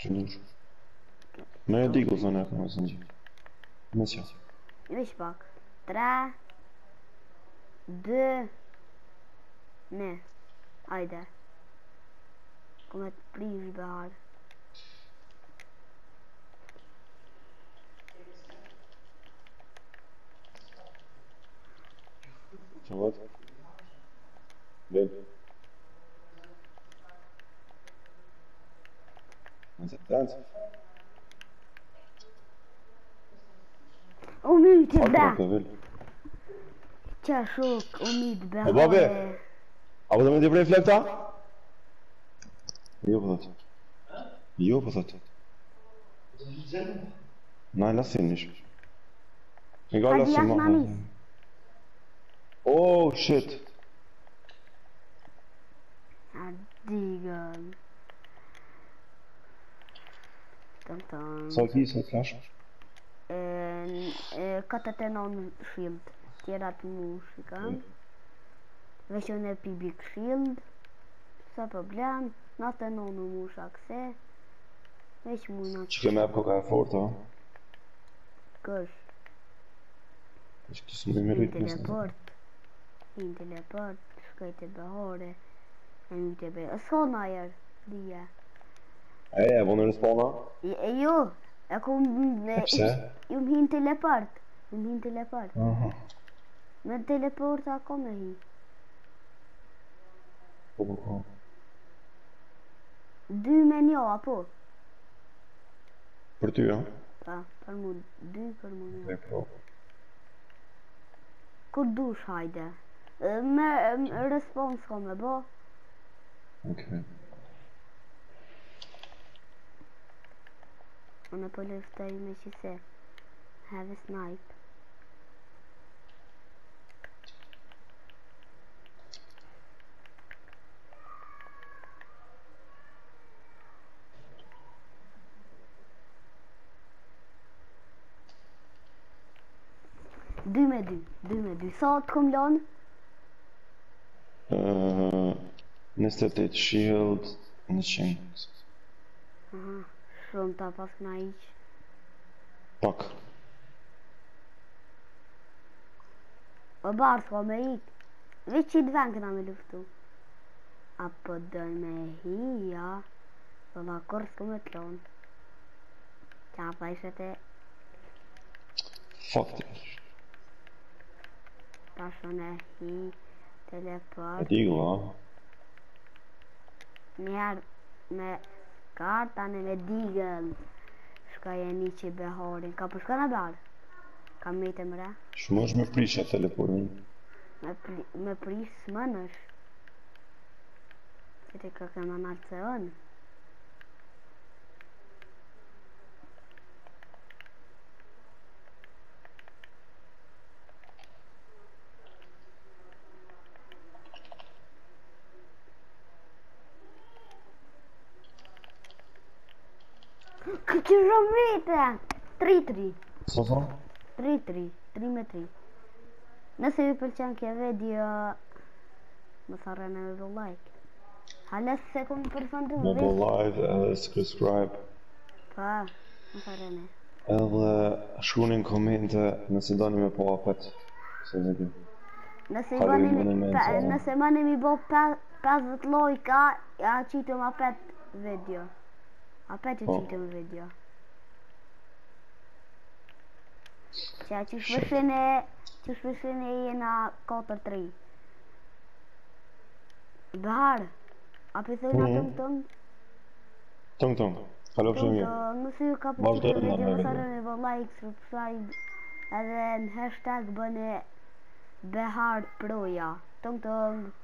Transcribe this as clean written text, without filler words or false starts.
Që dush. Me e diku zonë e këmë së një. Nësja. Vish pak. 3, 2, ne. Ajde. Kom e të prish behar. Që vëtë? Bel. Në të të të O myti Hajde, be. të vel. Qa shok, o myti be. E babe. Apo të me t'i prej flekta? Jo, po thot. Jo, po thot. Na, lasin nish. E ga Hajde lasin jashtë ma. mamis. Oh, shit. A digën. Sa ki, sa flash? 49 shield. Tjera të mu shikam. Veç unë e pi big shield. Sa problem. 99 mu shakse. Veç mu në Që ke me koka e forta? kësh. Që kisë më i me Hin rritë nësë. teleport. Hin teleport. Shkaj të behore. E mi të be. S'ka në ajer. Dije. E vonë në spawna? Jo. E kom... Pse? Ju më hin teleport. Ju më hin teleport. Aha. Me teleport ako me hi. Po. 2 me njo, apo? Për ty, ja? Pa, për mu 2 për mu njo. E po. Kur dush hajde. Me respons ko me bo. Okej. Unë po luftoj me që se. Have a snipe. Dy me dy. Sa të kom lanë? 28 shield, 100. Aha, shumë ta pas këna iq. Pak. O barë s'ka me ik. Veç qitë ven këna me luftu. Apo dën me hi, ja. Vëlla kur s'ko me t'lonë. Qa pa ishe te Fuck it. tashon e hi. E Teleport. t'igu, ha? Njerë me karta në me digën. Shka e një që i beharin. Ka përshka në barë? Ka me të mre? Shumë është me prisha teleportin. Me prish s'mënësh. Që të ka këma nalë se ënë. Këtë shumë vite! 3-3. Sa sa? 3-3. 3-3. Nëse ju pëlqen kjo video, më tharrën e do like. Hales se kom përfëndu Me bo live edhe subscribe. Pa, më tharrën e. Edhe shkruani në komente nëse doni me po apet. Se në di. Nëse i Kalojmë bani në mensa. nëse mani mi bo 50 lojka, ja qitëm apet video. Apet ju Po. qitëm video. Qa që shpeshin e jena 4-3. Behar, a pëthojna tëng. Tëng. Kalo shumë mirë. Nëse ju ka Vazhdo pëlqyer të video, marrë mos video. harroni bë like, subscribe edhe në hashtag bëni Behar Proja. Tëng.